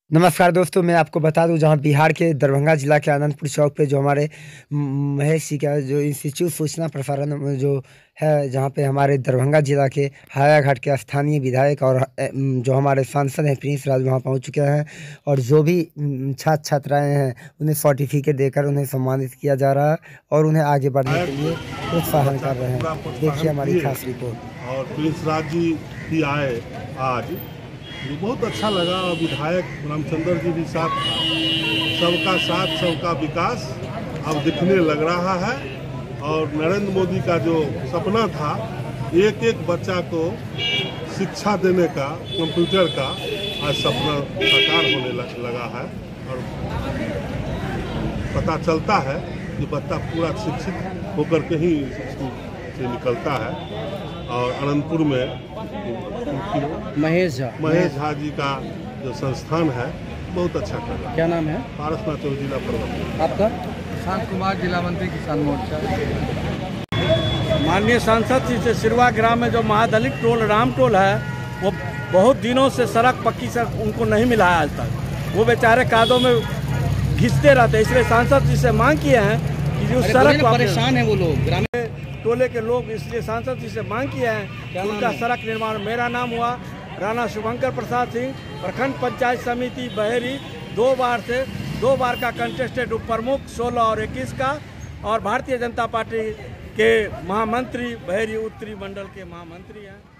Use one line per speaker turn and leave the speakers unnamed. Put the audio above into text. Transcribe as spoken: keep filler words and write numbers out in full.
नमस्कार दोस्तों, मैं आपको बता दूं, जहां बिहार के दरभंगा जिला के आनंदपुर चौक पे जो हमारे म- महेश जी का जो इंस्टीट्यूट सूचना प्रसारण में जो है, जहां पे हमारे दरभंगा जिला के हायाघाट के स्थानीय विधायक और अ, म, जो हमारे सांसद हैं प्रिंस राज वहां पहुंच चुके हैं। और जो भी म, छात्र छात्राएं हैं उन्हें सर्टिफिकेट देकर उन्हें सम्मानित किया जा रहा है और उन्हें आगे बढ़ने के लिए प्रोत्साहन कर रहे हैं। देखिए हमारी खास रिपोर्ट।
और प्रिंस राज जी भी आए आज, ये बहुत अच्छा लगा। और विधायक रामचंद्र जी भी साथ था। सबका साथ सबका विकास अब दिखने लग रहा है। और नरेंद्र मोदी का जो सपना था एक एक बच्चा को शिक्षा देने का, कंप्यूटर का, आज सपना साकार होने लगा है। और पता चलता है कि बच्चा पूरा शिक्षित होकर के ही स्कूल से निकलता है। और अनंतपुर में
महेश झा
महेश झा जी का जो संस्थान है बहुत अच्छा कर रहा है।
क्या नाम है?
पारसनाथ चौक जिला प्रवक्ता।
आपका?
शांत कुमार, जिला मंत्री किसान मोर्चा।
माननीय सांसद जी से सिरवा ग्राम में जो महादलित टोल राम टोल है, वो बहुत दिनों से सड़क, पक्की सड़क उनको नहीं मिला है आज तक। वो बेचारे कादों में घिसते रहते हैं। इसलिए सांसद जी से मांग किए हैं कि जो सड़क
परेशान है वो लोग ग्राम
टोले के लोग, इसलिए सांसद जी से मांग किए हैं उनका सड़क निर्माण। मेरा नाम हुआ राणा शुभंकर प्रसाद सिंह, प्रखंड पंचायत समिति बहेरी, दो बार से दो बार का कंटेस्टेड उप प्रमुख सोलह और इक्कीस का, और भारतीय जनता पार्टी के महामंत्री, बहेरी उत्तरी मंडल के महामंत्री हैं।